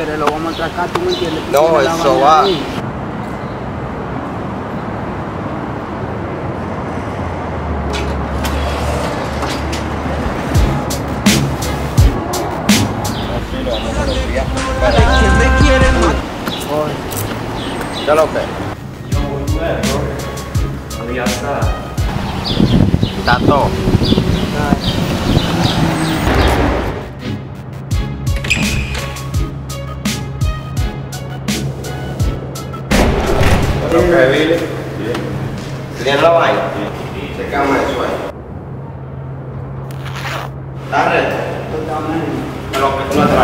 quieres, lo vamos a atracar, ¿tú me entiendes? No, eso va. ¿Quién me quiere matar? ¿Qué es lo que? Yo voy a ver, bro. Había está. Está todo. ¿Qué es lo que, Billy? ¿Tienes la vaina? Se cama eso ahí. ¿Está recto? Pero que tú no atrás.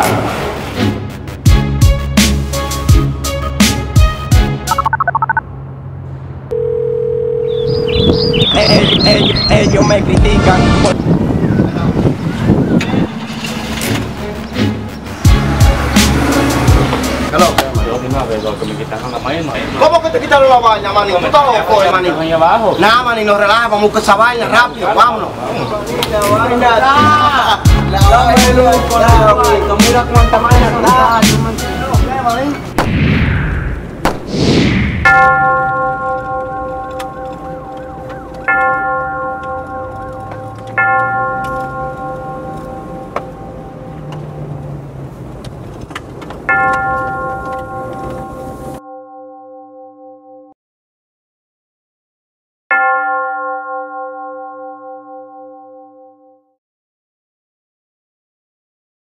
Ellos me critican. ¿Qué es lo que? Yo de una vez, lo que me quitaron la vaina. ¿Cómo que te quitaron la vaina, maní? ¿Tú estás loco, maní? Ahí abajo. Nada, maní, nos relaja, vamos a buscar esa vaina rápido, vámonos. Dame loco, mira cuánta vaina está.